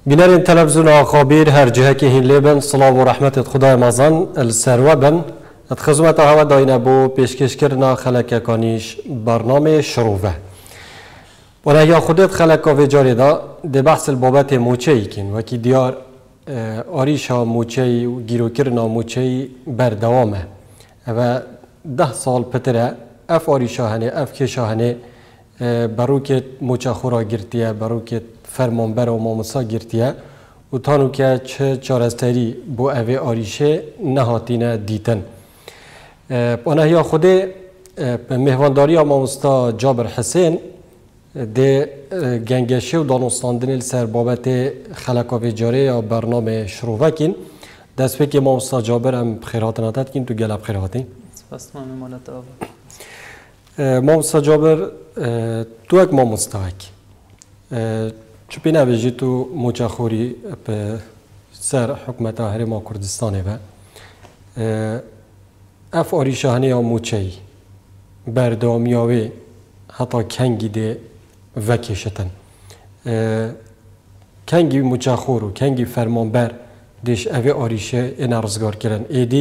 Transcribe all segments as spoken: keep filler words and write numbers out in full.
بینرین تلویزیون آخابیر هر جهه که هین لیبن صلاة و رحمت خدای مازن السروه بن اتخزمت هوا داینه بو پیشکش کرنا خلک کانیش برنامه شروعه و نهیا خودت خلک و جاری دا ده بحث البابت موچه ای کن و کی دیار آریشا موچه و گیرو کرنا موچه بردوامه و ده سال پتره اف آریشا هنه اف کشا هنه بروکت موچه خورا گرتیه بروکت فرمانبر و ماموسا گرتیه و تانو که چه چارستری بو اوه آریشه نهاتینه دیتن پانه یا خوده مهوانداری ماموستا جابر حسین ده گنگشه و دانستاندن سر بابت خلقاوی جاره یا برنامه شروع کن دست که ماموستا جابر هم خیرات ناتد کن تو گلب خیراتی سپاس مامی مالت آبا ماموستا جابر تو اک ماموستا اک چپی نویجی تو موچه خوری به سر حکمت هرما کردستانه و اف آریشهانی یا موچه بردامیاوی حتی کنگی ده وکشتن کنگی موچه خور و کنگی فرمانبر دیش اوی آریشه این ارزگار کرن ایدی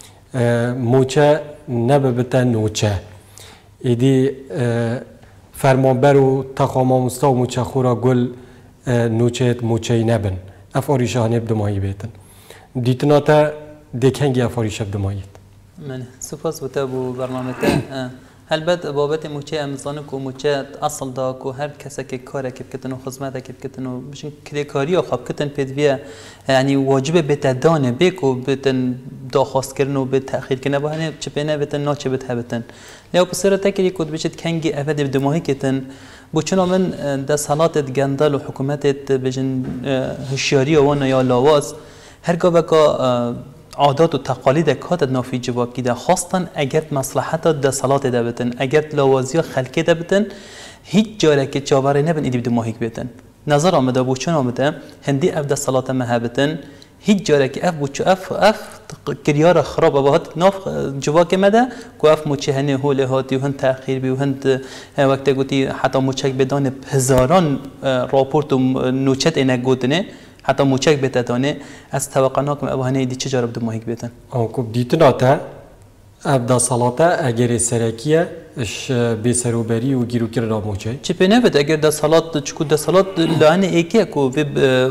موچه نبه بتن نوچه ایدی فرمانبر و تخامامستا و موچه خورا گل نوچه موچه نبن اف آریشهانی بدمایی بیتن دیتنا تا دکنگی اف آریشه بدمایید من سپاس بوده بو برنامه تا البته بابت موچه امزانه کو موچه اصل دا کو هر کسی که کاره که بکتن و خدمت که بکتن و بشین کاری و خواب کتن پیدویه یعنی واجب بتدانه بیکو بتن داخواست کردن و به تأخیر کنه با هنه چه پینه بتن نا چه بته بتن لیا بسیار تکری کد بچت کنگی افد بدماهی کتن بو چنا من ده صلات گندل و حکومت بجن هشیاری و وانا یا لاواز هرگاه بکا عادات و تقالید کات نافی جواب کیده خواستن اگر مصلحت ده صلات ده بتن اگر لوازی خلقی ده بتن هیچ جاره که چاوره نبن ایدی بده ماهیک بتن نظر آمده بو چون آمده هندی اف ده صلات مهبتن هیچ جاره که اف بوچو اف اف کریار خراب بهات ناف جواب مده کو اف مچهنه هول هاتی و هند تأخیر بی و هند وقت گویی حتی مچک بدان هزاران راپورت و نوچت اینا گوتنه حتی موچک بتدانه از توقع ناکم ابهانه دی چه جرب دو ماهیک بتن آنکوب دیتنا تا ابدا صلاته اگر سرکیه اش بسروبری و گیرو کرد موچه چه پنه بده اگر دا صلات چکو دا صلات لعنه ایکیه کو و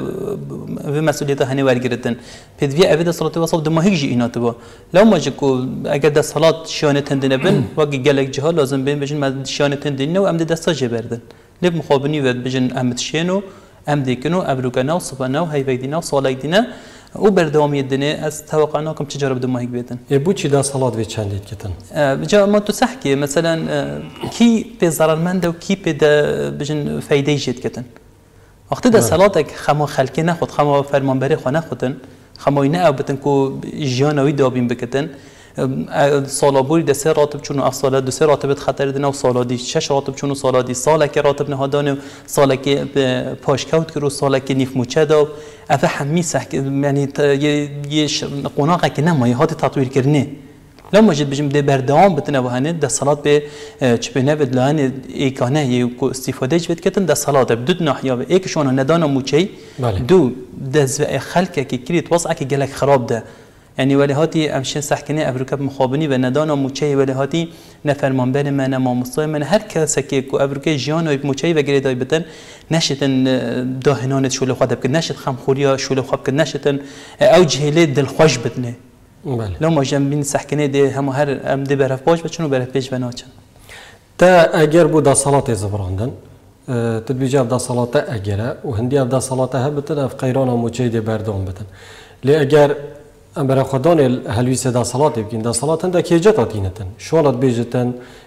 و مسئولیت هنی ورگردن پدوی اوی دا صلات وصل دو ماهیک جی اینات با لو ماجه کو اگر دا صلات شانه تندنه بن واقعی گلک جها لازم بین بجن مد شانه تندنه و ام دستا جبردن لب مخابنی و بجن امت شینو ام دیکنو ابروکنا و صبحنا و هیویدینا و سالایدینا و بردامی دنیا از توقع ناکم تجارب دو ماهیک بیتن. یبود چی دا صلات و چند لیت کتن؟ بجا ما تو سحکی مثلا کی به ضررمند و کی به بجن فایده جد کتن. وقتی دا صلاتک خما خلکی نخود خما فرمانبری خو نخودن خما اینه او بتن کو جانوی دابین بکتن سالابوری ده سه راتب چونو اف ساله دو سه راتب خطر دنه و سالادی شش راتب چونو سالادی ساله که راتب نهادانه ساله که پاشکوت کرو ساله که نیف موچه دا اف همی سحک یعنی یه قناقه که نمایی هات تطویر کرنه لما جد بجم ده بردام بتنه وهنه ده صلات به چه به نود لانه ایکانه یه استفاده جبت کتن ده صلات بدون ناحیه و ایک شونه ندانه موچه دو ده زو خلقه که کریت وضعه که گلک خراب ده يعني ولهاتي امشين سحكني افريكا مخابني بندانا موچي ولهاتي نفرمان بين من ما مصاي من هر كسكي كو افريكا جيانو موچي وغيري داي بتن نشتن داهنان شول خدب كن نشت خمخوريا شول خاب كن نشتن او جهله دل خوش بدنه بله لو ما جنبين سحكني دي هم هر ام دي برف باش بچنو برف پیش بناچن تا اگر بو دا صلاه زبراندن تدبيجا دا صلاه اگر و هندي دا صلاه هبتن اف قيران موچي دي بردام بتن لي اگر ام برای خدان هلوی صدا صلات بگین دا صلات هنده کیجت آتینتن شوالات بیجتن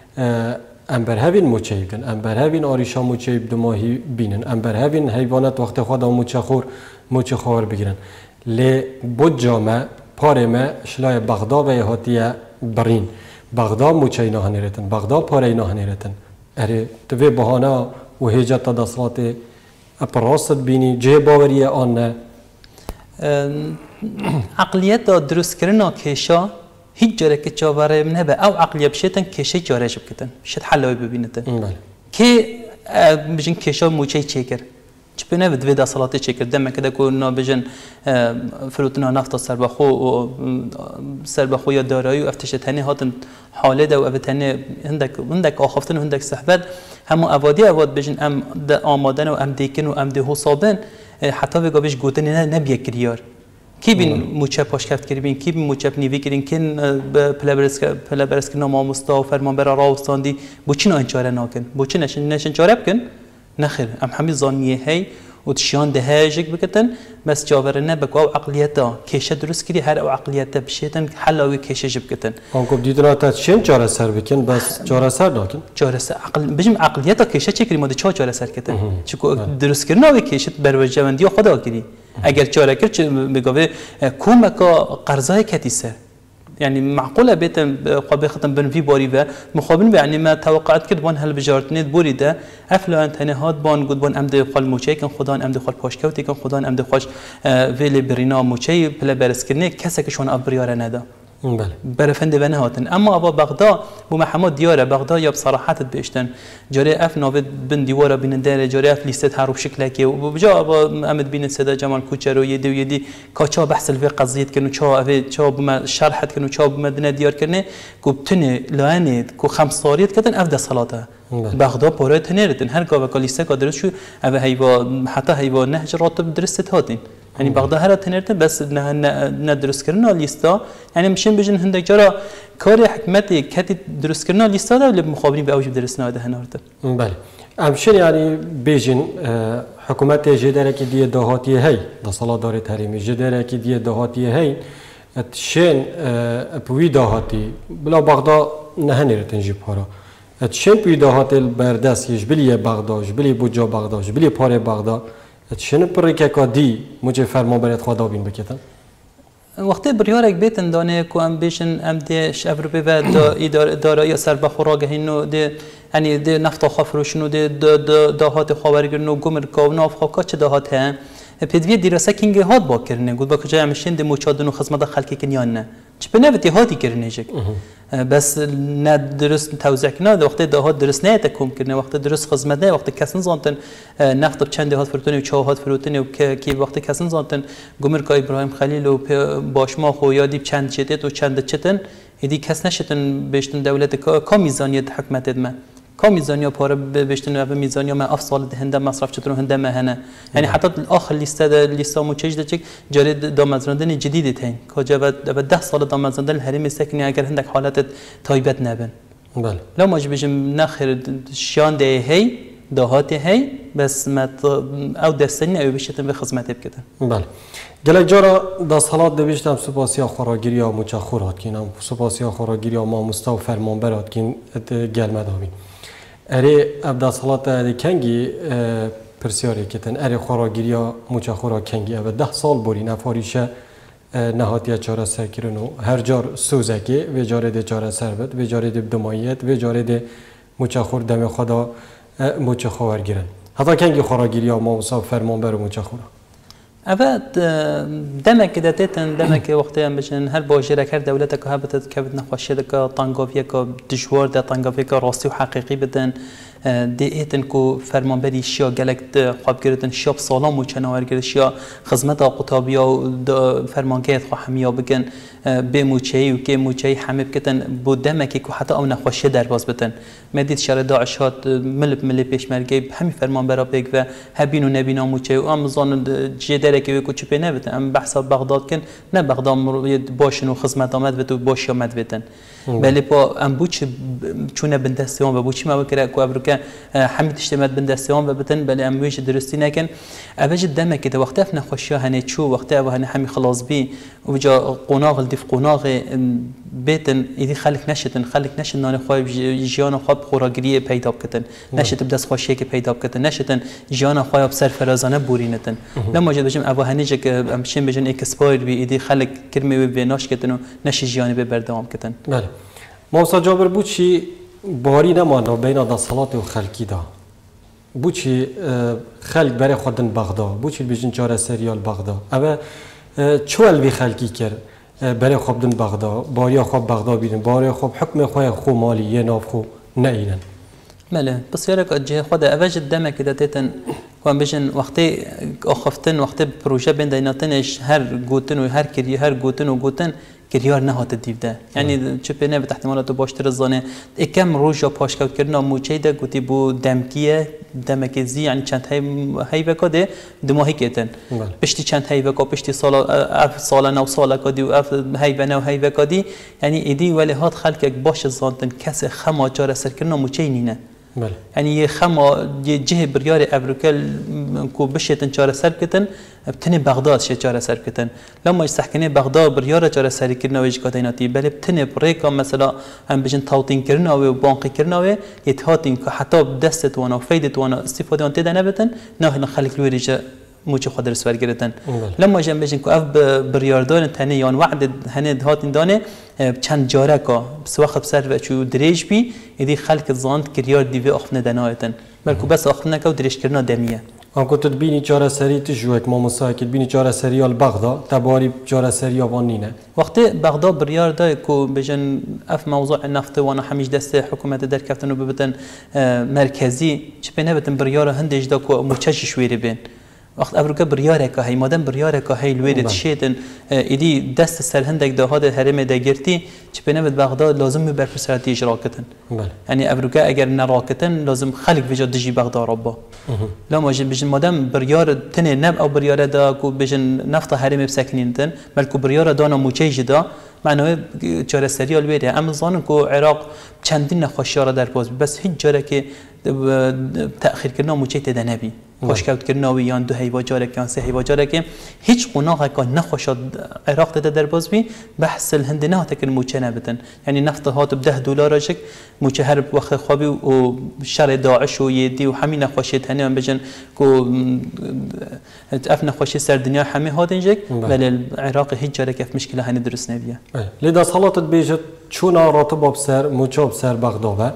ام بر هفین موچه بگن ام بر هفین آریشا موچه بدماهی بینن ام بر هفین حیوانات وقت خدا موچه خور موچه خور بگیرن لی بود جامع پاره ما شلای بغداد و یهاتیه برین بغداد موچه اینا هنیرتن بغداد پاره اینا هنیرتن اره توی بهانه و هیجت دا صلات اپراست بینی جه باوریه آن نه عقلیت دا درست کردن کشا هیچ جاره که چاوره نبه او عقلیت بشیتن کشه جاره شب کتن شد حلوی ببینتن که بجن کشا موچه چه کرد چه بنه بد ویدا صلاتی چه کرده من کده کو نابجن فروتنا نفت سر بخو و سر بخو یا دارایی و افتش تنی هاتن حاله ده و اب تنی هندک هندک آخفتن و هندک صحبت همو اوادی اواد بجن ام آمادن و ام دیکن و ام ده حسابن حتی بگو بهش گوتن نه نبیه کریار کی بین موچه پاشکفت کردی بین کی بین موچه نیوی کردین کن پلابرس پلابرس که نام مستاف فرمان برا راوستاندی بوچین انچاره ناکن بوچین نشن نشن چاره بکن نخیر ام همین زانیه هی و تشیان ده هاجک بکتن بس جاورنه بکو او عقلیتا کیشه درست کردی هر او عقلیتا بشیتن حلاوی کیشه جب کتن آنکو دیدن تا چین چاره سر بکن بس چاره سر ناکن چاره سر عقل بجم عقلیتا کیشه چه کردی ماده چه چاره سر کتن چکو درست کردن او کیشه بروجمندی خدا کردی اگر چاره کرد میگه کومکا قرضای کتیسه يعني معقولة بيتم قبل ختم بن في بوري و مخابن يعني ما توقعت كده بان هل بجارتني بوري ده افلا انت هاد بان قد بان امد خال موچي كان خدان امد خال پاشكوتي كان خدان امد خوش ویل برينا موچي بلا برسكرني كسك شون ابريار ندا بله برفند بنه هاتن اما ابا بغداد بو محمد دیاره بغداد یا بصراحت بهشتن جاری اف نوبت بن دیواره بین داره جاری اف لیست هر شکل که و بجا ابا امد بین صدا جمال کوچر و یدی و یدی کاچا بحث الفي قضیت کنو چا اوی چا بما شرحت کنو چا بمدنه دیار کنه کو بتنه لانه کو خمس صاریت کتن اف ده صلاته بغداد پاره تنیرتن هر کا و لیست کا درست شو اوی هیوا حتی هیوا نهج راتب درست هاتین يعني بغداد هر تنرت بس نه نه درست کردن لیستا يعني مشين بجن هندك جرا کار حکمتی کتی درست کردن لیستا ده ولی مخابرین به اوج درست ناده هنارده بله امشن يعني بيجن حكومات جدارة كي دي دهاتي هي ده صلاة دار تحريمي جدارة كي دي دهاتي هي تشين بوي دهاتي بلا بغداد نهنير تنجيب هارا تشين بوي دهاتي البرداس يجبلي بغداد جبلي بوجا بغداد جبلي باره بغداد تشين بريكا كادي مجھے فرمان برات خدا بين بكتن وقتی بریارک بیتن دانه کو ام بیشن ام ده شفر به و اداره اداره یا سر بخوراگه اینو ده یعنی ده نفت خفروشنو ده دهات خاورگرنو گمر کاو ناف خاکا چه دهات هم پدوی دراسه کینگ هات با کرنه گود با کجا همشین ده مچادن و خدمت خلکی کنیان نه چه بنوتی هاتی کرنه جک بس نه درست توزیع کنه وقتی دهات درست نه تکم کرنه وقتی درست خدمت نه وقتی کسان زانتن نفت چند دهات فروتنی و چهات فروتنی و کی وقتی کسان زانتن گمر کا ابراهیم خلیل و باشما خو یادی چند چتت و چند چتن ایدی کس نشتن بهشتن دولت کا میزانیت حکمت ما کا میزانیا پاره بهشتن و میزانیا ما افصال هنده مصرف چطور هنده مهنه یعنی حتی آخر لیست لیستا مو چیز دچک جاری دامزراندن جدید تین که جواد ده سال دامزراندن هریم سکنی اگر هندک حالت تایبت نبن بله لو ما بجم نخر شان ده هی دهات هی بس ما او دستنی او بشتن به خدمت بکتن بله گله جارا دست حالات دویشتم سپاسی خراگیری یا مچخورات کینم سپاسی خراگیری یا ما مستو فرمان برات کین گل مداوی اره ابدا صلات اره کنگی پرسیاری کتن اره خراگیری یا مچخورا کنگی اب ده سال بوری نفاریشه نهاتیه چاره سر کردن و هر جار سوزکی و جاره ده چاره سر بد و جاره ده دمایت و جاره ده مچخور دم خدا مچخور گیرن حتی کنگی خراگیری یا ما مستو فرمان بر مچخورا أبد دمك إذا تتن دمك وقتها بشن هل باجرك هل دولتك هبتت كبد نخوشيدك طنقافيك دشوار ده طنقافيك راسي وحقيقي بدن دیتن کو فرمانبری شیا گلک خواب گردن شیا سالام و چناور گرد شیا خدمت قطابیا و فرمانگیت خو همیا بگن به موچهی و که موچهی همه بکتن بودمکی کو حتی اون نخوشه در باز بتن مدید شر داعش هات ملب ملب پیشمرگی همین فرمانبرا بگ و هبین و نبینا موچهی و ام زان جدره که کو چپه نبتن ام بحث بغداد کن نه بغداد باشن و خدمت آمد بتو باش آمد بتن بله با ام بوچ چونه بندستیان و بوچی ما بکره کو ابروکه حمید اجتماعات بندستیان و بتن بله ام ویش درستی نکن اوج دمه که وقتی اف نخوشیا هنه چو وقتی او هنه همی خلاص بی و جا قناغ الدف قناغ بتن ایدی خلق نشتن خلق نشتن نان خواب جیان خواب خوراگری پیدا بکتن نشت بدست خوشی که پیدا بکتن نشتن جیان خواب سر فرازانه بورینتن لما جد بجم او هنه جک امشین بجن اکسپایر بی ایدی خلق کرمی و بیناش کتن و نش جیان به بردام کتن بله موسا جابر بوچی باری نمانده بین دا صلات و خلکی دا بوچی خلق برای خودن بغداد بوچی بیشتر چهار سریال بغداد اما چوال بی خلکی کرد برای خودن بغداد باری خواب بغداد بیدن باری خواب حکم خواه خو مالی یه ناف خو نه اینن بله بس یارک جه خود اوج دمه که دتن که بچن وقتی آخفتن وقتی پروژه بین دیناتنش هر گوتن و هر کری هر گوتن و گوتن کریار نهات دیوده یعنی چه پنه به احتمالات باشتر زانه اکم روزا پاشکوت کردن موچه ده گوتی بو دمکیه دمکزی یعنی چند هی هی بکاده دماهی کتن پشتی چند هی بکا پشتی سال اف سال نو سال کادی و اف هی بنا و هی بکادی یعنی ایدی ولی هات خلق باش زانتن کس خما جار سر کردن موچه نینه يعني خما جه بريار أفريقيا كو بشيتن شارع سر كتن بتني بغداد شيء شارع سر كتن لما يستحكني بغداد بريار شارع سر كرنا ويج كاتيناتي بل بتني بريكا مثلا هم بيجن توطين كرنا وبانقي كرنا ويتهاتين حتى بدست وانا وفيدت وانا استفادة عن تدا نبتن نه نخليك لوريجا موچه خودر سوار گرفتن لما جنب بجن کو اف بریاردان تنه یان وعد هند هاتین دانه چند جاره کا بس وقت سر و چو دریج بی ایدی خلق زاند کریار دیوی اخفنه دنایتن بلکو بس اخفنه کو دریج کرنا دمیه آن کو تدبینی چاره سری تجوک ما مساکل بینی چاره سری آل بغداد تباری چاره سری آوانینه وقتی بغداد بریاردا کو بجن اف موضوع نفط وانا همیش دست حکومت در کفتن و ببتن مرکزی چه بنه بتن بریار هندش دا کو موچه شویری بین وقت أفريقيا بريارة كهي مادام بريارة كهي الويرد شيتن إدي دست سر هندك ده هذا الهرم ده جرتي شبنا ببغداد لازم يبرفسرتي إجراكتن يعني أفريقيا أجر نراكتن لازم خلق في جد جي بغداد ربا لا ما جن بيجن مادام بريار تني نب أو بريارة ده كو بيجن نفط هرم بسكنين تن بلكو بريارة دانا موجج ده معناه جار سريال ويره أما زانن كو عراق چندین نخوشیار در باز بس هیچ جاره که تأخیر کردن موچه تده نبی خوشکوت کردن و یان دو هیوا جاره که سه هیوا جاره که هیچ قناقه که نخوشاد عراق تده در باز بی بحث الهند نه تکن موچه نبتن یعنی نفط هات بده دلار شک موچه هر وقت خوابی و شر داعش و یدی و همین نخوشیت هنی من بجن کو اف نخوشی سر دنیا همه هات اینجک ولی عراق هیچ جاره که مشکل هنی درست نبیه لیدا صلاتت بیجت چون راتب بسر موچه بسر بغداد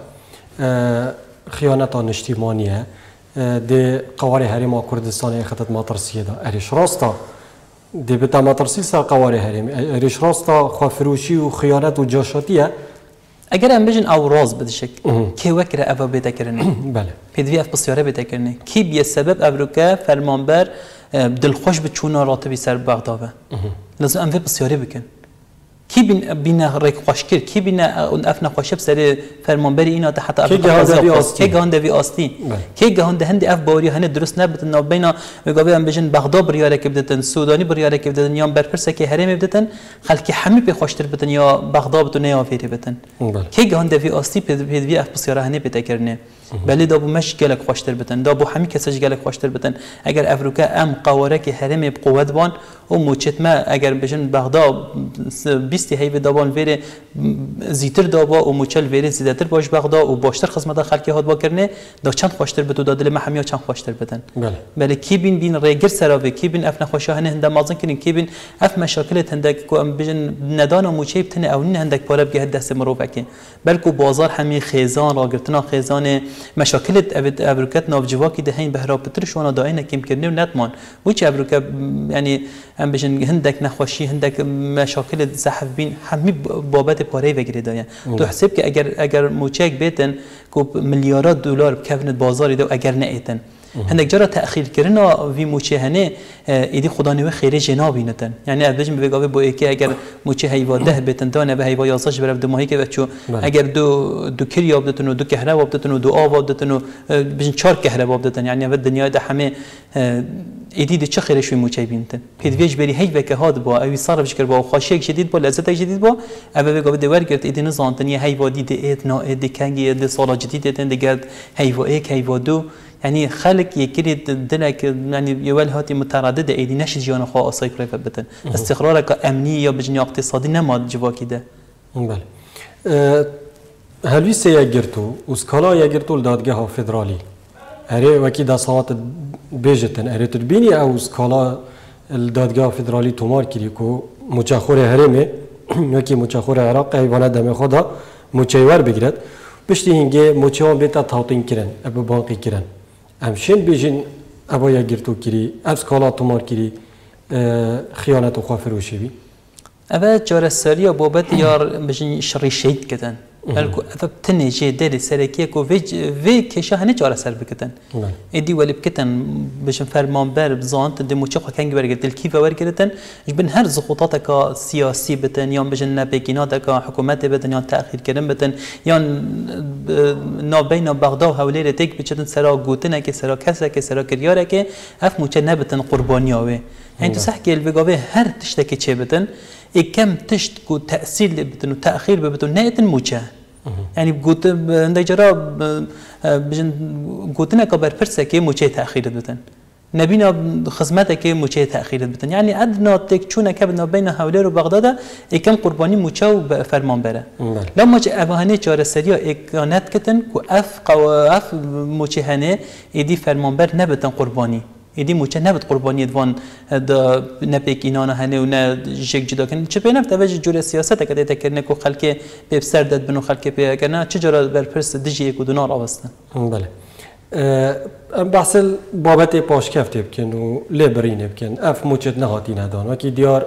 خیانت اجتماعیه ده قواره هرم کردستان خطت ماترسیه دا اریش راستا ده بتا ماترسی سر قواره هرم اریش راستا خافروشی و خیانت و جاشاتیه اگر ام بجن او راز بدشک کی وکر اوا بده کرنه بله پدوی اف بسیاره بده کرنه کی بی سبب افریقا فرمانبر دلخوش به چون راتبی سر بغداد لازم ام بسیاره بکن کی بین بین رک خوشکر کی بین اون افنا خوشب سر فرمانبری اینا تا حتی کی گهاندوی آستی کی گهاندوی آستی کی گهاند هند اف باری هند درست نبود نه بینا میگه ام بجن بغداد بریاره که بدتن سودانی بریاره که بدتن یا برپرسه که هرم بدتن خلک همه به خوشتر بدتن یا بغداد بدون یا فیری بدتن کی گهاندوی آستی پدوی اف بسیاره هنی بده کرنه بله دابو مش گلک خوشتر بدن دابو همه کسش گلک خوشتر بدن اگر افریقا ام قواره که هرم بقوت بان و موچت ما اگر بجن بغداد بیستی هی به دابان ویره زیتر دابا و موچل ویره زیادتر باش بغداد و باشتر خدمت خلکی هات با کرنه دا چند خوشتر بدو دادل ما همیا چند خوشتر بدن بله بله کی بین بین ریگر سراوی کی بین اف نخوشه هنه هنده مازن کنین کی بین اف مشاکل هندک کو ام بجن ندان و موچه بتنه اون هندک پاره بگه دست مروبکه بلکو بازار همین خیزان راگرتنا خیزان مشاكل افريقيا نافجواكي دهين بهرا بترش وانا داينا كيم كرني ونتمان وش افريقيا يعني ام بجن هندك نخوشي هندك مشاكل صحف بين همي بابت باري وگري دايا تو حسب که اگر اگر موچك بيتن کو مليارات دلار بكفنت بازار دو اگر نئتن هندك جرا تأخير كرنا في موچه هنه ایدی خدا نوی خیره جنابی نتن یعنی ابدش میگه با یکی اگر موچه هیوا ده بتن دانه به هیوا یازش برف دو ماهی که بچو اگر دو دو کری آبدتن و دو کهره آبدتن و دو آب آبدتن و بجن چهار کهره آبدتن یعنی اول دنیا ده همه ایدی ده چه خیره شوی موچه بینتن پیدویج بری هی وکه هاد با اوی صرفش کرد با خاشیک شدید با لذت جدید با اول بگه دور گرت ایدی نزانتن یه هیوا دیده ایت نا ایت کنگی ده سال جدید ایتن دگرد هیوا یک هیوا دو يعني خلق يكري دلك يعني يوال هاتي متردد ايدي نش جيان خو اصاي كريف بتن استقرارك امني يا بجني اقتصادي نماد جواكي ده بله هلوي سي يغرتو اسكالا يغرتو دادگاه فدرالي اري وكي دا صوت بيجتن اري تربيني او اسكالا الدادگاه فدرالي تومار كريكو مچاخور هرمه وكي مچاخور عراق حيوانات دم خدا مچيور بگرد پشتی هنگه موچهان بیتا تاوتین کرن ابو بانقی کرن همشین بیجین ابو یا گرتو کری ابس کالا تومار کری خیانت و خواه فروشی بی اوه جار سریا بابت یار بجین شری شید کدن بلکو اف تنجی داری سرکیه کو وی وی کشا هنی چاره سر بکتن ایدی ولی بکتن بشن فرمان بر بزانت دموچه خو کنگ برگرد دل کیف ورگردن جبن هر زخوطات کا سیاسی بتن یا بجن نبکینات کا حکومت بتن یا تأخیر کردن بتن یا نابین بغداد و حوله تک بچتن سرا گوتنه که سرا کسه که سرا کریاره که اف موچه نبتن قربانیاوه يعني تسحكي الفيجابي هر تشتكي شيبتن كم تشت كو تأثير بتن وتأخير بتن نهاية موجة يعني بقول عند جراب بجن قلتنا كبر فرصة كي موجة تأخير بتن نبينا خدمتك كي موجة تأخير بتن يعني أدنى تكشونا كبنا بين هؤلاء وبغداد كم قرباني موجة وفرمان برا لما جاء أبهاني جار السريع كانت كتن كو أف قو أف موجة هني يدي فرمان بر نبتن قرباني ایدی موچه نبود قربانی دوان دا نپیک اینانا هنی و نه جگ جدا کن چه پی نفت اوج جور سیاست که دیتا کرنه کو خلک به سر داد بنو خلک پی کرنه چه جورا برپرس دیجی یک و دونار آوستن بله بحث بابت پاش کفته بکن و لبرینه بکن اف موچت نهاتی ندان وکی دیار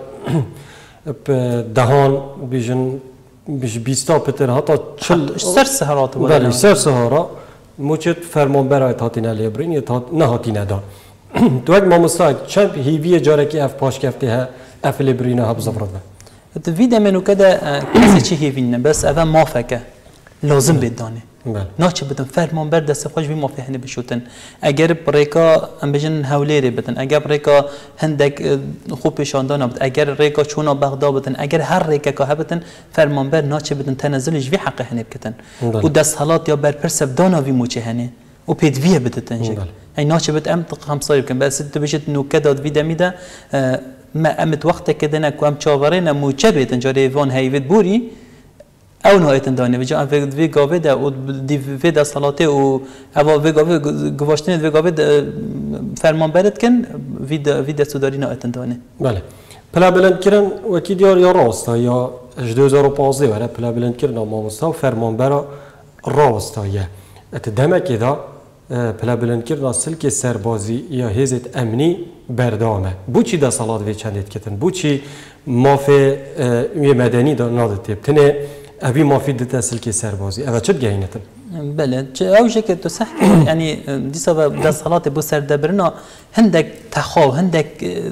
دهان بیشن بیش بیستا پتر حتی چل سر سهرات بله سر سهارا موچت فرمان برای تاتی نلیبرین یا نهاتی ندان تو اگه ما مستعد چند هیوی جاره که اف پاش کفته ها اف لبرینه ها بزفرد به تفيد منو كده كذا شيء هيفينا بس هذا ما فكه لازم بدانه ناچه بدن فرمان بر دست خوش بی مافهنه بشوتن اگر بريكا ام بجن هوليري بدن اگر بريكا هندك خوب پیشاندان بد اگر ريكا چونا بغداد بدن اگر هر ريكا که بدن فرمان بر ناچه بدن تنزلش وی حق هنه بکتن و دست حالات یا بر پرسب دانا وی موچه هنه و پیدویه بدتن جک ای ناچه بد ام تقام صايب كن بس انت بجد انه كذا فيدا ميدا ما امت وقت كده نكو ام چاورينا موچه بيتن جاري فون هيفيد بوري او نهایت دانه بجا وقت وی گاوه ده و دی وی ده صلاته و اوا وی گاوه گواشتن وی گاوه فرمان برد کن وی ده وی ده سوداری نهایت دانه بله پلا بلند کردن وکی دیار یا راستا یا دو هزار و پانزده وره پلا بلند کردن ما مستا فرمان برا راستا یا اتدامه که دا پلا بلند کردن سلک سربازی یا هزت امنی بردامه بو چی ده صلات وی چندید کتن بو چی مافه یه مدنی دا نادت تبتنه أبي ما في دتا سلكي سربازي أبى شد جاينتن بله أوجه كده صح يعني دي سبب ده صلاة بو سر دبرنا هندك تخاو هندك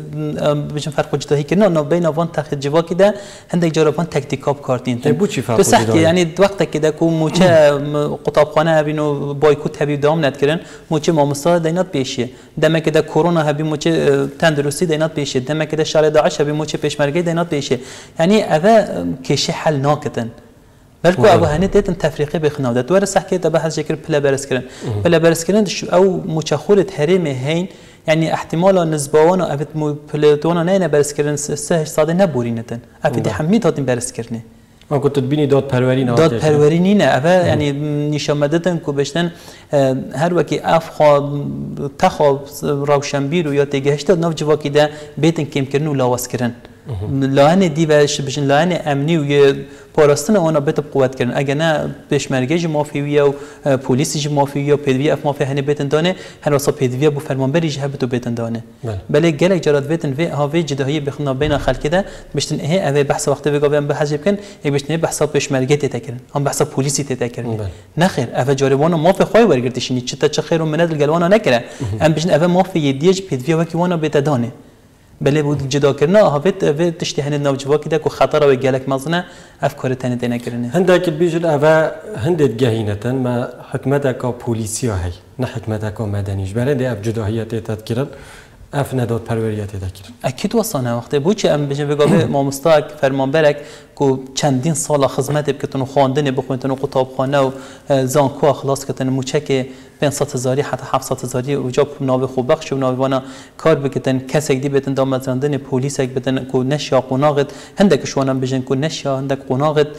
بيشن فرق جدا هيك إنه بين وان تاخد جوا كده هندك جربان تكتيكاب كارتين تن بوشي فرق جدا يعني وقت كده كو موچه قطاب خانه هبينو بايكوت هبي دوام ندكرن موچه مامسا دينات بيشيه دم كده كورونا هبي موچه تندرستی دينات بيشيه دم كده شهر داعش هبي موچه پیشمرگی دينات بيشيه يعني أبى كشي حل ناكتن بلکو ابو هنی دیدن تفریقی بخناو داد ور صح که تبع هز شکل پلا برس کردن پلا برس کردن او مچخورت حریم هین يعني احتمال نسبوان افت پلاتونا نه برس کردن سه ساده نبورینتن افت حمید هاتین برس کردن آن كنت تبيني داد پروری نه داد پروری نه اول يعني نشان مدتن کو بشتن هر وکی اف خا تخا روشنبیر و یا تگهشت ناف جواکی ده بیتن کم کردن و لاواس کردن لانه دی باش بشن لانه امنی و یه پاراستن آنها بهت قوت کردن اگر نه پیشمرگی مافیایی و پلیسی مافیایی و پدوی اف مافیا هنی بیتن دانه هر واسه پدوی بو فرمانبری جه بتو بیتن دانه بله گله جرات بیتن و هاوی جدایی بخنا بین خلق ده بشتن اه اوی بحث وقتی بگم به حجب کن ای بشتن بحث پیشمرگی تتکرن هم بحث پلیسی تتکرن نخیر اوی جاربان مافیا خوای ورگرتشینی چتا چه خیر و مناد الگلوانا نکره ام بشن اوی مافیا دیج پدوی وکی وانا بیت دانه بله بود جدا کردن هفت هفت تشتی هند نوجوا کده کو خطر و گلک مزنه افکار تنه دینه کردنه هندک بیشتر اوا هندت جهینتن ما حکمت کا پلیسی هی نه حکمت کا مدنیش برای ده اف جداهیت تذکرن اف نداد پروریت تذکرن اکید وصانه وقتی بود چه ام بچه بگه ما مستاق فرمان برک کو چندین سال خدمت بکتن و خواندن بخونتن و کتابخانه و زانکو خلاص کتن موچک پانصد هزاری حتی هفتصد هزاری و جاب ناو خوب بخش و ناویوانا کار بکتن کسی دی بتن دام زندان پلیس یک بتن کو نشیا قناقت هندک شوانم بجن کو نشیا هندک قناقت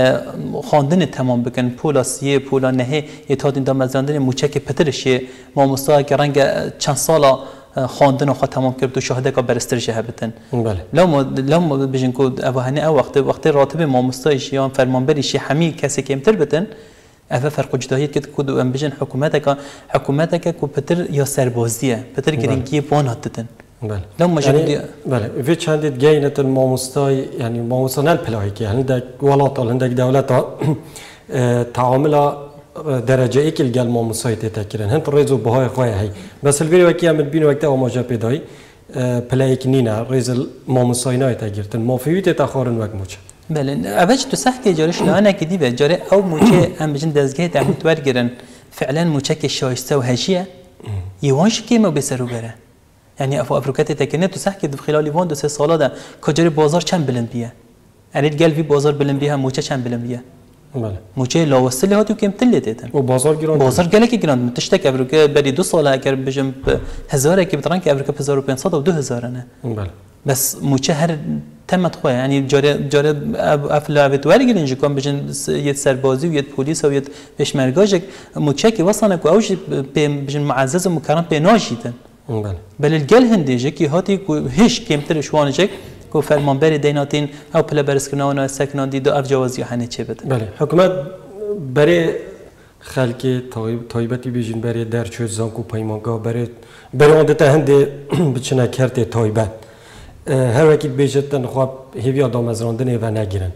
خواندن تمام بکن پولاسیه پولا نهه یتادین دام زندان موچک پترشه ما مستاق رنگ چند سالا خواندن و خود تمام کرد و شاهده که برسترجه هبتن. بله. لام لام بجن کو اوهنه او وقت وقت راتب ما مستایش یا فرمانبریش همی کسی که امتر بتن افه فرق جداهیت که کد ام بجن حکومت که حکومت که کو پتر یا سربازیه پتر گرینگی بان هاتتن. بله. لام یعنی بله. وی چندید گینت ما مستای یعنی ما مستنال پلاهی که هندک ولات هندک دولت ها تعامل درجه ای که الگل ما مسایت تکرن هنت ریزو بهای خواه هی بس الویری وکی هم بین وقت آماجه پیدایی پلیک نینا ریز ما مساینای تگیرتن ما فیویت تخارن وقت موچه بله اوج تو صح که جارش لانه کدی و جاره او موچه ام بجن دزگه تعهد ورگرن فعلا موچه که شایسته و هجیه یوانش که ما بسرو بره يعني افو افريقيا تكنت تحكي خلال وان دو سه سالا ده کجای بازار چند بلند بیه اريد قال في بازار بلند بیه موچه چند بلند بیه بله موچه لاوستلی هاتو کم تلتیتن و بازار گران بازار گله کی گران تشتک افريقيا بری دو ساله اگر بجم هزار کی بتران که افريقيا هزار و پانصد و دو هزار نه بله بس موچه هر تمت خواه يعني جاره جاره افلا بتواري گرینج کن بجن یت سربازی و یت پلیس و یت پشمرگاج موچه کی وصلنا کو اوج بجن معزز و مکرم به ناجیدن بله بل الجل هندي کی هاتی کو هیچ کمتر شوانجک کو فرمانبر دیناتین او پل برسکنا و سکنان دی دو افجوازی هنه چه بده بله حکومت برای خلک طایب طایبتی بیشین برای درچوی زانکو پیمانگاه برای برای آن دته هندی بچنه کرده طایبت هر وقت بیشتن خواب هیوی آدم از راندنه و نگیرن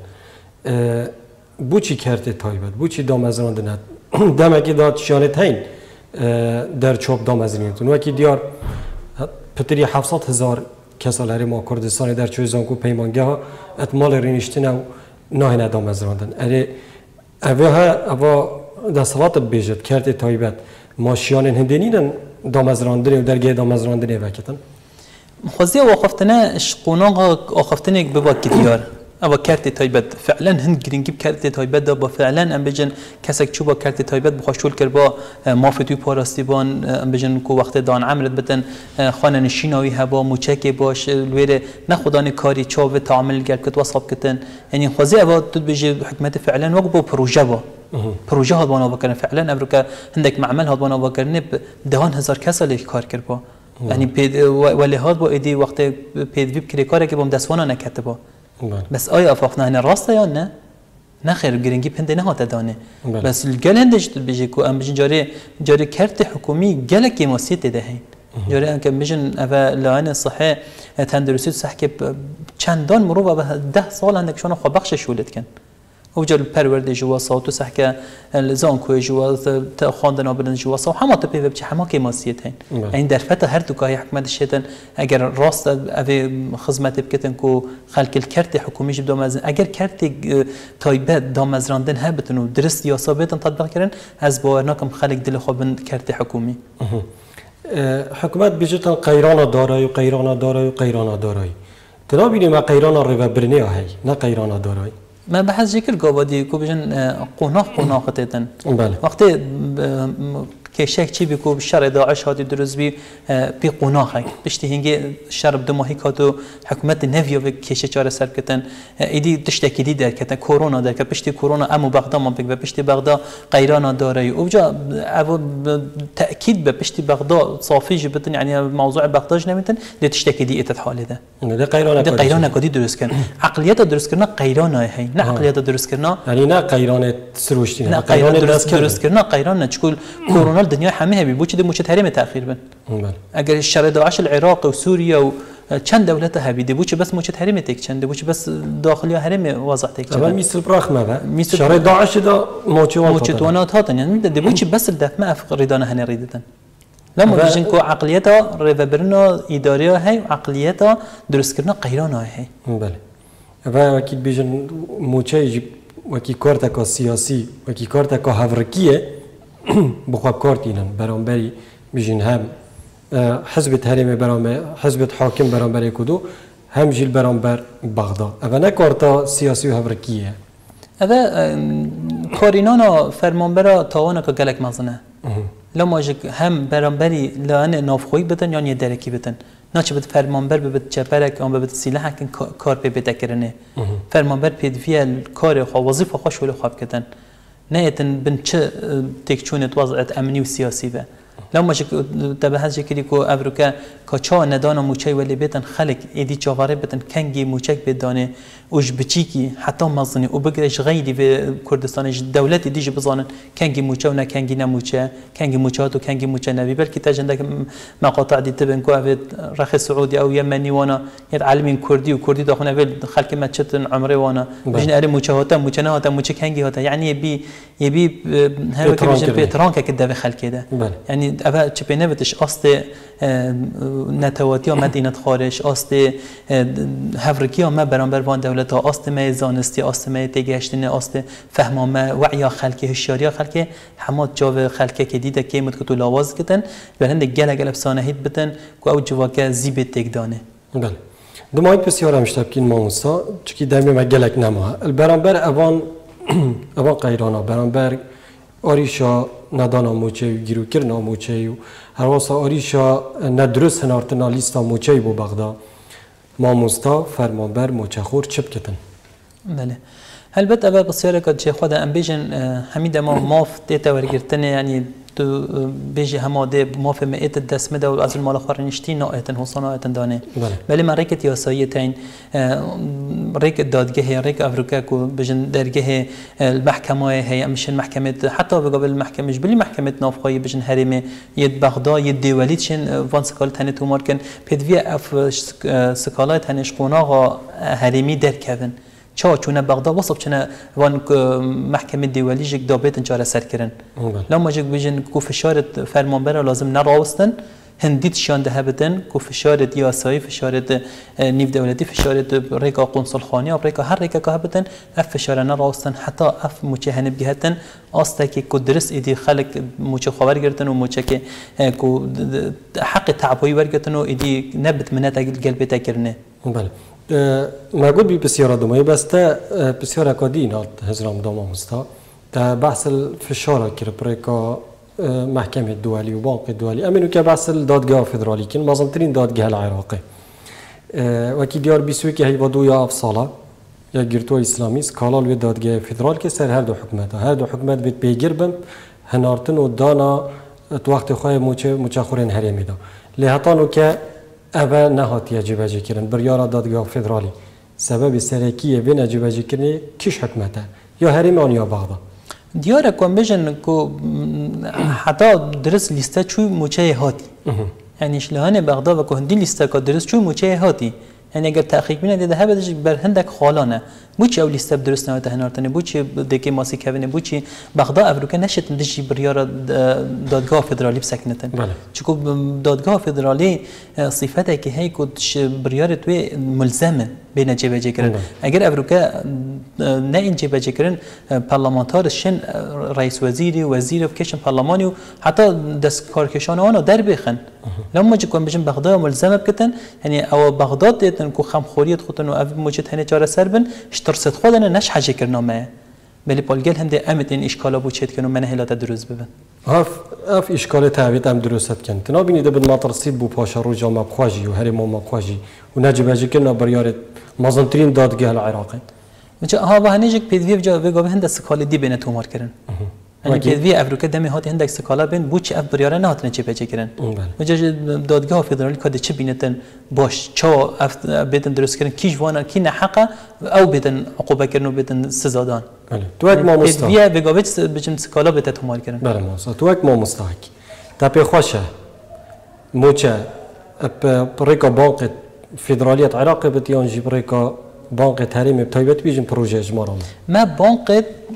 بو چی کرده طایبت بو چی دام از راندنه دمکی داد شانت هین در چوب دام از راندنه وکی دیار پتری هفتصد هزار کسالاری ما کردستان در چوی زانکو پیمانگاه اتمال رینشتن و نه ندام از راندن اره اوه اوه دستالات بیشت کرده طایبت ماشیان هندینین دام از راندنه و درگه دام از راندنه وکتن خوزی وقفتنا شقوناغ وقفتنا ببا كديار أبا كارت تايبت فعلا هند جرينجيب كارت تايبت ده با فعلا أم بجن كسك شو با كارت تايبت بخشول كربا ما فتوي باراستيبان أم بجن كو وقت دان عمرت بتن خانه نشیناوی هوا موچک باش الوير نخدان كاري چاو تعامل گرد كت وصاب كتن يعني خوزي أبا تد بيجي حكمت فعلا وقبو بروجه با بروجه هاد بانا بكرن فعلا أبرك عندك معمل هاد بانا بكرن دهان هزار كسا ليك كار كربا يعني بيد ولی هاد با ایدی وقت پید ویب کری کاری که بام دستوانا نکته با بس آیا افاقنا هن راسته یا نه نه خیر گرینگی پنده نه هات دانه بس الجل هندش بيجي كو ام بيجن جاري جاري كارت حكومي جل كيماسيت ده هين جاري ان كم بيجن اوا لانه صحه تندرسي صح که چندان مرو به ده سال عندك شلون خو بخش شولت كان وجل پرورده جوا صوت صح که الزان کو جوا تا خواندن ابن جوا صو همه تو به چه همه کیماسیت هین این در فتا هر تو که حکومت شدن اگر راست او خدمت بکتن کو خلق الکرت حکومی جب دامز اگر کرت تایبت دامزراندن هبتن و درست یا ثابتن تطبیق کردن از باورناکم خلق دل خوب کرت حکومی حکومت بیشتر قیران دارای و قیران دارای و قیران دارای تنابینی ما قیران رو برنی هی نه قیران دارای ما بحث ذكر قابدي كو بجن قناق قناق تيتن بله وقت كشك چي بيكو بالشرع داعش هادي دروز بي بي قناقك بشتي هنگي شرب دو ماهي كاتو حكومت نفيو كيشه چاره سر كتن ايدي تشتكي دي در كتن كورونا در كت بشتي كورونا امو بغدا ما بك بشتي بغدا قيرانا داري وبجا ابو تاكيد بشتي بغدا صافي جبتن يعني موضوع بغداج نمتن دي تشتكي دي اتت حاله ده ده قيرانا ده قيرانا كدي دروس كان عقليته دروس كنا قيرانا هي نه عقليته دروس كنا يعني نه قيران سروشتي نه قيران دروس دروس كنا قيرانا تقول كورونا الدنيا حميها بيبوش دي موش تحريم تاخير بن اگر الشر داعش العراق وسوريا و چند دولتها بيدي بوش بس موش تحريم تك چند بوش بس داخليه حريم واضح تك اما مثل براخ ما شر داعش دا موش موشتوانات هاتن يعني دي بوش بس الدف ما افقريدانا هن ريدتن لما بيجن كو عقليتها ريفبرنا اداريه هي وعقليتها درس كرنا قيرانا هي بله و اكيد بيجن موچه يجي وكي كارتك سياسي وكي كارتك هافركيه بخواب كارتينن برانبري بيجن هم حزب هرم برانبر حزب حاكم برانبر كدو هم جيل برانبر بغداد اما نه كارتا سياسي هافركيه اما كارينانا فرمانبرا تاوانا که گلک مزنه لما جك هم برانبري لانه نافخوي بدن يعني دركي بدن ناچ بد فرمانبر به چپرک ام به سلاح کن کار به بتکرنه فرمانبر پدویل کار خو وظیفه خوش ول خواب کردن نه اتن بن چه تکچونت وضعیت امنی و سیاسی و لما شك تبهز شكلي كو أفريقيا كشوا ندانا موشي واللي بيتن خلق إيدي شوارع بيتن كنجي موشك بدانه وش بتشيكي حتى مزني وبقرش غيري في كردستان الدولة ديجي بزانن كنجي موشا ونا كنجي نموشا كنجي موشات وكنجي موشا نبي بل كتاج عندك مقاطع دي تبين كو أفيد رخ السعودي أو يمني وانا يتعلمين كردي وكردي داخلنا في خلق ما تشتن عمري وانا بيجن أري موشا هاتا موشا نهاتا موشا كنجي هاتا يعني يبي يبي هذا كبيجن بيترانك كده في خلق كده يعني أبا تشبينه بتش أصل نتواتي مدينة خارج أصل هفركيا ما برانبر وان دولتها أصل ما زانستی أصل ما تجاشتن أصل فهم ما وعي خلقه هشیاری خلقه همه جواب خلقه که دیده که مت کتو لاواز کتن برند گله گله بسانه هیت بتن که او جواکه زیب تگدانه. بله. دمایت بسیار همشتاب کین ماموسا چکی دمی مگلک نما. برانبر اوان اوان قیرانا برانبر آریشا ندانا موچه و گیرو کرنا موچه و هر واسه آریشا ندرس هنارتنا لیستا موچه بو بغدا ماموستا فرمانبر موچه خور چپ کتن. بله. البته أبا بسیار که چه خدا ام بیشن همیده ما ماف دیتا ورگرتنه یعنی تو بیشی هماده ماف مئت دست مده و از المال خارنشتی نایتن حسن نایتن دانه. ولی من ریکت یاسایی تین ریک دادگه ریک افریقا کو بیشن درگه المحکمه هی امشن محکمه حتی بقابل المحکمه جبلی محکمه نافخایی بیشن هرمه ید بغداد ید دولیت شن وان سکال تنه تو مارکن پدوی اف سکالای تنش قناغا هرمی در کردن. چه چونه بغداد وصف چونه وان محکمه دولی جک دابت انجار سر کردن. لما جک بیشن کو فشارت فرمانبر لازم نراوستن هندیت شان ده بدن کو فشارت یاسایی فشارت نیف دولتی فشارت ریکا قنصل خانی و ریکا هر ریکا که بدن اف فشار نراوستن حتی اف موچه هنب گهتن آسته که کو درس ایدی خلق موچه خبر گرتن و موچه که کو حق تعبوی ورگتن و ایدی نبت منت قلبی تکرنه. بله. موجود بی بسیار دومایی بس تا بسیار کادی نات هزرام دوام مستا تا بحث الفشار کر بريكا محکمه دولی و بانک دولی امینو که بحث دادگاه فدرالی کن مازنترین دادگاه العراقی وکی دیار بیسوی که هی بدو یا افصاله یا گرتو اسلامی سکالال و دادگاه فدرال که سر هر دو حکومت هر دو حکومت بیت پیگیر بم هنارتن و دانا تو وقت خواه موچه موچه خورین هریمی دا لحتانو که اوه نهاتی جبهه کردن بریار دادگاه فدرالی سبب سرکیه بین جبهه کردن کیش حکمته یا هریمان یا بغداد دیاره کن بیشن کو حتی درست لیسته چوی موچه هاتی یعنی شلهان بغداد و که هندی لیسته که درست چوی موچه هاتی یعنی اگر تحقیق بینه دیده ها بدش بر هندک خالانه بوچی او لیسته درست نهایت هنارتنه بوچی دکی ماسی کبینه بوچی بغداد افریقا نشد دشی بریار دادگاه فدرالی بسکنتن چون دادگاه فدرالی صفته که هی کد بریار توی ملزمه بین جبهه کردن اگر افریقا نه این جبهه کردن پارلمانتار شن رئیس وزیری وزیر و کشن پارلمانی و حتی دست کارکشان آنها در بخن لما جکن بچن بغداد ملزمه بکتن یعنی او بغداد دیدن کو خمخوریت خودن و اف موجود هنه چاره سر بن اشترست خودن نش حاجه کرنا ما بلی پالگل هنده امت این اشکالا بوچید کنو من هلات دروز ببن هف اف اشکال تعویض ام درست کن تنابینی ده بد مطرسیب بو پاشا رو جامع بخواجی و هرم ما بخواجی و نجبه جکن بریارت مازنترین دادگاه العراقی مثلا ها و هنیجک پیدوی جا به گفته هند سکال دی بین تومار کردن یعنی پیدوی افریقا دمی هات هندک سکالا بین بوچ اف بریاره نه هات نچه پیچه کردن مثلا دادگاه فدرالی کاد چه بینتن باش چا اف بیتن درست کردن کیش وانا کی نه حقه او بیتن عقوبه کردن و بیتن سزا دان تو یک ما مستحق پیدوی به گفته بچم سکالا بیت تومار کردن بله ماست تو یک ما مستحق تپی خوشه موچه بريكا بانك فدرالية العراق بتيان جي بريكا بانك هريمي بتايبت بيجن بروجي اجمارا ما بانك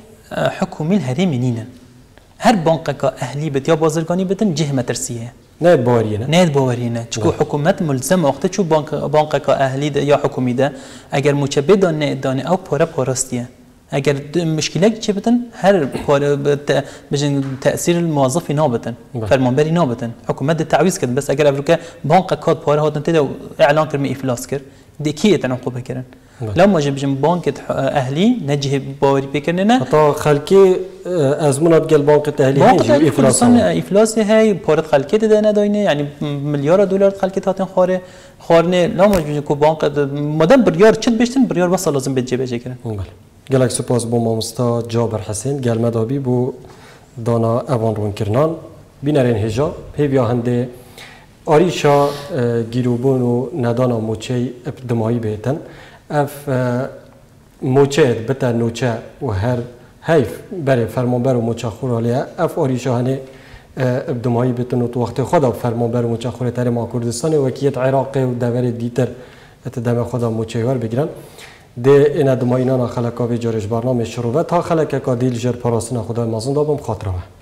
حكومي الهريمي نينا هر بانك كأهلي بت يا بازرگاني بتن جهة مترسية نهد باورينا نهد باورينا چكو حكومت ملزم وقت شو بانك بانك كأهلي يا حكومي ده اگر موچه بدان نه دانه او پاره پاراستيه اگر مشکلی چه بتن هر پاره بجن تأثیر الموظفی نابتن فرمانبری نابتن حکومت تعویض کرد بس اگر افریقا بانک کات پاره هاتن تدا اعلان کرد می افلاس کرد دیکیه تن عقوبه کردن لما جب بجن بانک اهلی نجه باوری بکردن حتی خلکی ازمونات گل بانک اهلی هی افلاس افلاس هی پاره خلکی ده نداینه یعنی میلیارد دلار خلکی هاتن خاره خارنه لما جب کو بانک مدام بریار چت بشتن بریار بس لازم بجه بجه کردن گلک سپاس با مامستا جابر حسین گل مدابی بو دانا اوان رون کرنان بینرین هجا پیویا هنده آریشا گیروبون و ندانا موچه ابدمایی بیتن اف موچه بتا نوچه و هر حیف برای فرمانبر و موچه خورالیه اف آریشا هنه ابدمایی بیتن و تو وقت خدا فرمانبر و موچه خوره تر ما کردستان و وکیت عراقی و دور دیتر اتدام خدا موچه ور بگیرن ده این ادماینا خلقاوی جارش برنامه شروع تا خلق کادیل جر پراسنا خدا مازن دابم خاطره